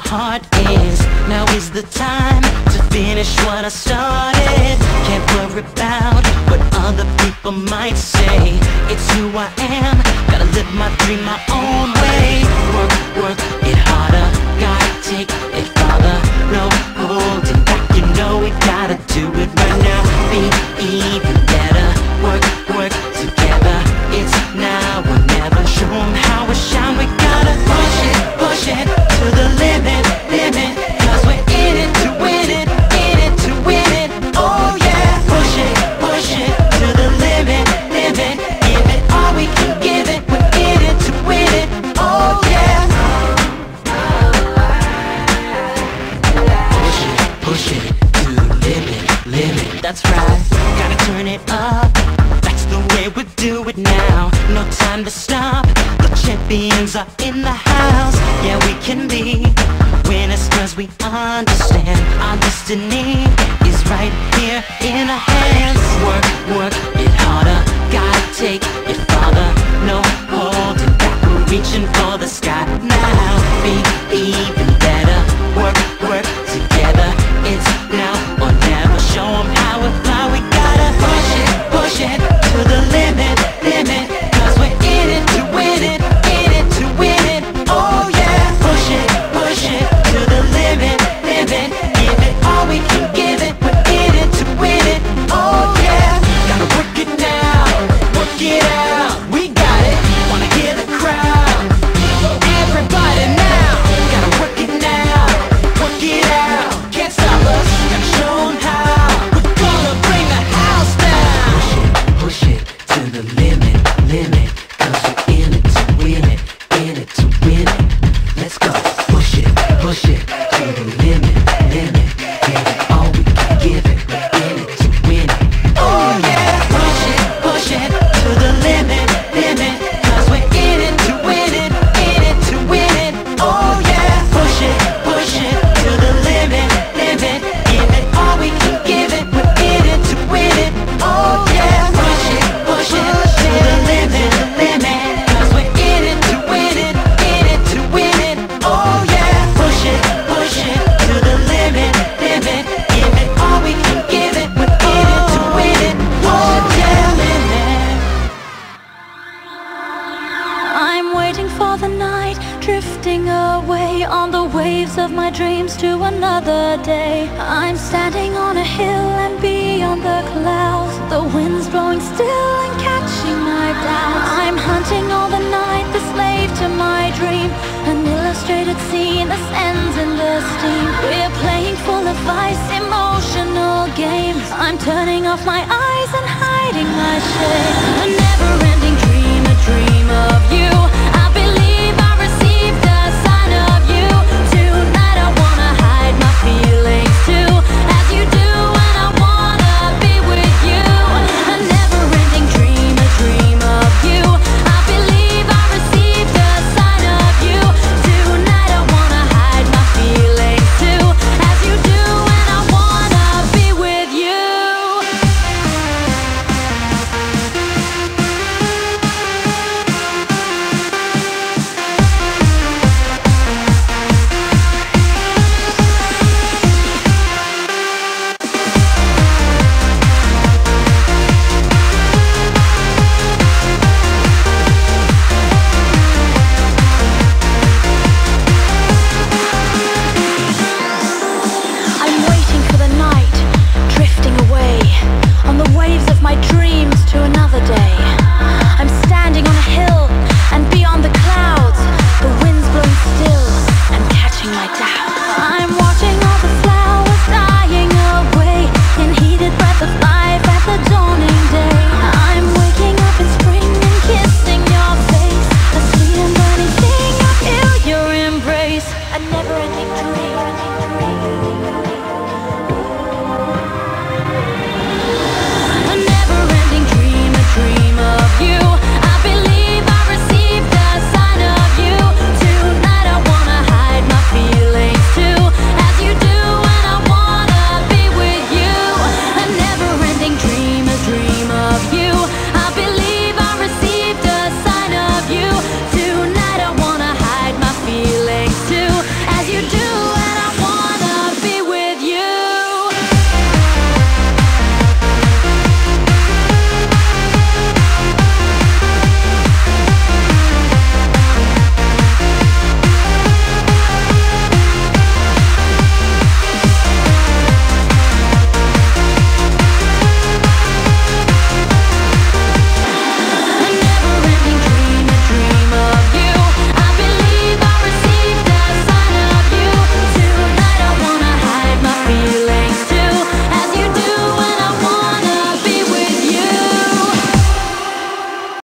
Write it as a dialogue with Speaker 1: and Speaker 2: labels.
Speaker 1: heart is. Now is the time to finish what I started. Can't worry about what other people might say. It's who I am, gotta live my dream my own way. Work, work it harder, gotta take it farther. No holding back, you know we gotta do it right now. Be even better, work, work together. It's now or never, show 'em how we shine. We gotta push it to the limit, limit. Cause we're in it to win it, in it to win it. Oh yeah, push it to the limit, limit. Give it all we can give it, we're in it to win it. Oh yeah. Push it to the limit, limit. That's right, gotta turn it up. That's the way we do it now. No time to stop. The champions are in the house. Yeah, we can be winners cause we understand our destiny is right here in our hands. Work, work it harder, gotta take it farther. No holding back, we're reaching for the sky now. Be even better, work, work together. It's now or never, show 'em how we fly. We gotta push it to the limit, limit. Cause we're in it to win it, in it to win it. Oh yeah, push it to the limit, limit. Give it all we can give it, we're in it to win it. Oh yeah, gotta work it now, work it out. We got it, wanna hear the crowd. Everybody now, gotta work it now, work it out. Can't stop us, gotta show 'em how. We're gonna bring the house down. Push it to the limit, limit. Cause we're in it to win it, in it to win it. Let's go, push it to the limit, limit. Give it all we can give it, we're in it to win it. Oh yeah, push it to the limit, limit. Cause we're in it to win it, in it to win it. Oh yeah, push it to the limit, limit. Give it all we can give it, we're in it to win it. Oh yeah, push it to the limit, limit. Cause we're in it to win it, in it to win it. Oh yeah, push it to the limit, limit. Give it all we can give it, we're in it to win it. Oh yeah, limit.
Speaker 2: I'm waiting for the night, drifting away on the waves of my dreams to another day. I'm standing on a hill and beyond the clouds, the wind's blowing still and catching my doubts. I'm hunting all the night, the slave to my dream, an illustrated scene that ends in the steam. We're playing full of ice, emotional games. I'm turning off my eyes and hiding my shame.